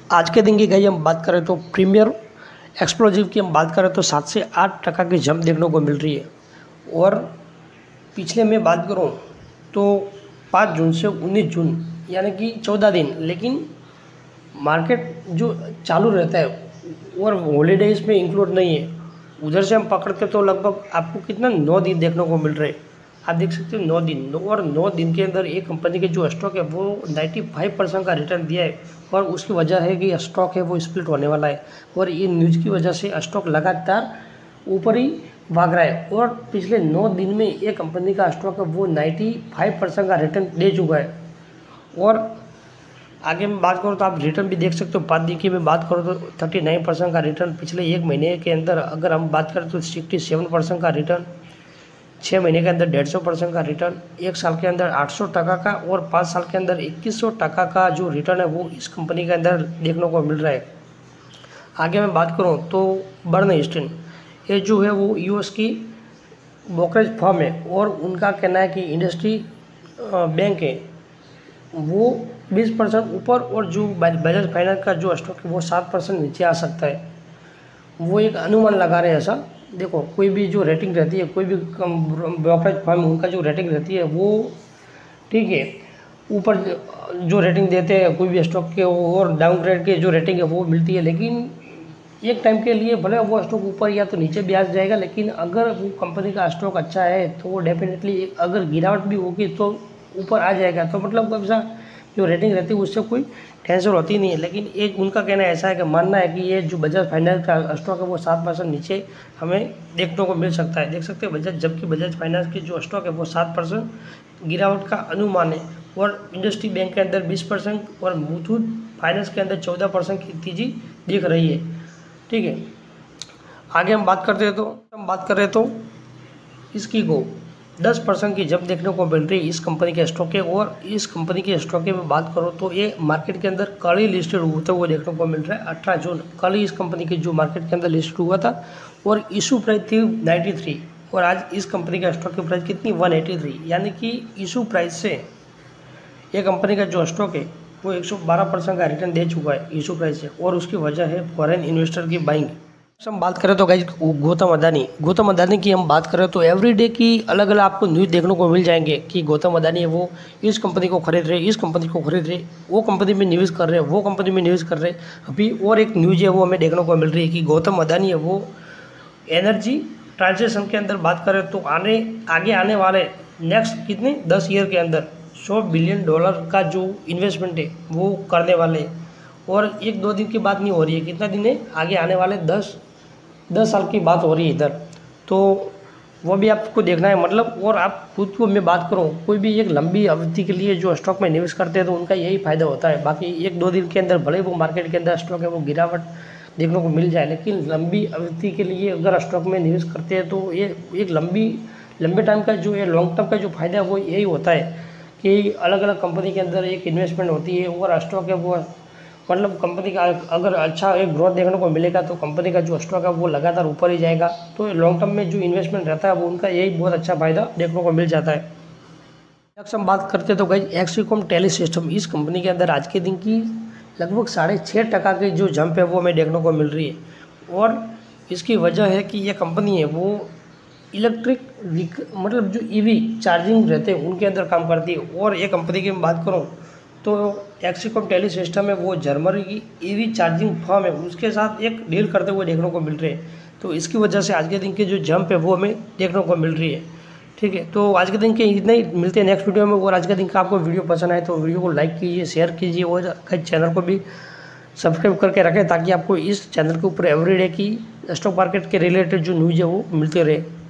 आज के दिन की गई हम बात करें तो प्रीमियर एक्सप्लोजिव की हम बात करें तो 7 से 8% की जंप देखने को मिल रही है। और पिछले मैं बात करूं तो 5 जून से 19 जून यानी कि 14 दिन, लेकिन मार्केट जो चालू रहता है और हॉलीडेज में इंक्लूड नहीं है, उधर से हम पकड़ते तो लगभग आपको कितना 9 दिन देखने को मिल रहे हैं। आप देख सकते हो 9 दिन, और 9 दिन के अंदर एक कंपनी के जो स्टॉक है वो 95% का रिटर्न दिया है। और उसकी वजह है कि स्टॉक है वो स्प्लिट होने वाला है, और ये न्यूज़ की वजह से स्टॉक लगातार ऊपर ही भाग रहा है। और पिछले 9 दिन में एक कंपनी का स्टॉक है वो 95% का रिटर्न दे चुका है। और आगे मैं बात करूँ तो आप रिटर्न भी देख सकते हो। 5 दिन की मैं बात करूँ तो 39% का रिटर्न पिछले एक महीने के अंदर। अगर हम बात करें तो 67% का रिटर्न, 6 महीने के अंदर 150% का रिटर्न, 1 साल के अंदर 800% का, और 5 साल के अंदर 2100% का जो रिटर्न है वो इस कंपनी के अंदर देखने को मिल रहा है। आगे मैं बात करूँ तो बर्नस्टीन, ये जो है वो यूएस की ब्रोकरेज फर्म है, और उनका कहना है कि इंडस्ट्री बैंक है वो 20% ऊपर, और जो बजाज फाइनेंस का जो स्टॉक है वो 7% नीचे आ सकता है। वो एक अनुमान लगा रहे हैं ऐसा। देखो, कोई भी जो रेटिंग रहती है, कोई भी ब्रोकरेज फर्म उनका जो रेटिंग रहती है वो ठीक है ऊपर जो रेटिंग देते हैं कोई भी स्टॉक के, और डाउनग्रेड के जो रेटिंग है वो मिलती है। लेकिन एक टाइम के लिए भले वो स्टॉक ऊपर या तो नीचे भी आ जाएगा, लेकिन अगर वो कंपनी का स्टॉक अच्छा है तो वो डेफिनेटली अगर गिरावट भी होगी तो ऊपर आ जाएगा। तो मतलब ऐसा जो रेटिंग रहती है उससे कोई टेंशन होती नहीं है। लेकिन एक उनका कहना ऐसा है कि मानना है कि ये जो बजाज फाइनेंस का स्टॉक है वो 7% नीचे हमें देखने को मिल सकता है। देख सकते हैं बजाज, जबकि बजाज फाइनेंस की जो स्टॉक है वो 7% गिरावट का अनुमान है, और इंडस्ट्री बैंक के अंदर 20% और मुथूट फाइनेंस के अंदर 14% की तेजी दिख रही है। ठीक है, आगे हम बात करते हैं तो इसकी को 10% की जंप देखने को मिल रही है इस कंपनी के स्टॉक के। और इस कंपनी के स्टॉक की मैं बात करूँ तो ये मार्केट के अंदर कल ही लिस्टेड होते हुए देखने को मिल रहा है। 18 जून कल ही इस कंपनी की जो मार्केट के अंदर लिस्टेड हुआ था, और इशू प्राइस थी 93, और आज इस कंपनी का स्टॉक की प्राइस कितनी 183, यानी कि इशू प्राइस से ये कंपनी का जो स्टॉक है वो 112% का रिटर्न दे चुका है इशू प्राइस से, और उसकी वजह है फॉरेन इन्वेस्टर की बाइंग। हम बात करें तो गाइस गौतम अदानी की हम बात करें तो एवरीडे की अलग अलग आपको न्यूज़ देखने को मिल जाएंगे कि गौतम अदानी है वो इस कंपनी को खरीद रहे, इस कंपनी को खरीद रहे, वो कंपनी में निवेश कर रहे, वो कंपनी में निवेश कर रहे। अभी और एक न्यूज़ है वो हमें देखने को मिल रही है कि गौतम अदानी है वो एनर्जी ट्रांजेक्शन के अंदर बात करें तो आगे आने वाले नेक्स्ट कितने 10 ईयर के अंदर $100 बिलियन का जो इन्वेस्टमेंट है वो करने वाले। और 1-2 दिन की बात नहीं हो रही है, कितना दिन है, आगे आने वाले 10 साल की बात हो रही है इधर। तो वो भी आपको देखना है मतलब। और आप खुद को मैं बात करूँ, कोई भी एक लंबी अवधि के लिए जो स्टॉक में निवेश करते हैं तो उनका यही फ़ायदा होता है। बाकी 1-2 दिन के अंदर भले वो मार्केट के अंदर स्टॉक है वो गिरावट देखने को मिल जाए, लेकिन लंबी अवधि के लिए अगर स्टॉक में निवेश करते हैं तो ये एक लंबे टाइम का जो है लॉन्ग टर्म का जो फ़ायदा है वो यही होता है कि अलग अलग कंपनी के अंदर एक इन्वेस्टमेंट होती है, और स्टॉक है वो मतलब कंपनी का अगर अच्छा एक ग्रोथ देखने को मिलेगा तो कंपनी का जो स्टॉक है वो लगातार ऊपर ही जाएगा। तो लॉन्ग टर्म में जो इन्वेस्टमेंट रहता है वो उनका यही बहुत अच्छा फायदा देखने को मिल जाता है। नेक्स्ट हम बात करते हैं तो गाइस एक्सक्यूकॉम टेली सिस्टम, इस कंपनी के अंदर आज के दिन की लगभग 6.5% की जो जंप है वो हमें देखने को मिल रही है। और इसकी वजह है कि ये कंपनी है वो इलेक्ट्रिक मतलब जो ईवी चार्जिंग रहते हैं उनके अंदर काम करती है। और ये कंपनी की मैं बात करूँ तो एक्सक्यूकॉम टेली सिस्टम है वो जर्मनी की ईवी चार्जिंग फर्म है, उसके साथ एक डील करते हुए देखने को मिल रहे हैं। तो इसकी वजह से आज के दिन की जो जंप है वो हमें देखने को मिल रही है। ठीक है, तो आज के दिन के इतने ही, मिलते हैं नेक्स्ट वीडियो में। और आज के दिन का आपको वीडियो पसंद आए तो वीडियो को लाइक कीजिए, शेयर कीजिए, और चैनल को भी सब्सक्राइब करके रखें ताकि आपको इस चैनल के ऊपर एवरीडे की स्टॉक मार्केट के रिलेटेड जो न्यूज़ है वो मिलते रहे।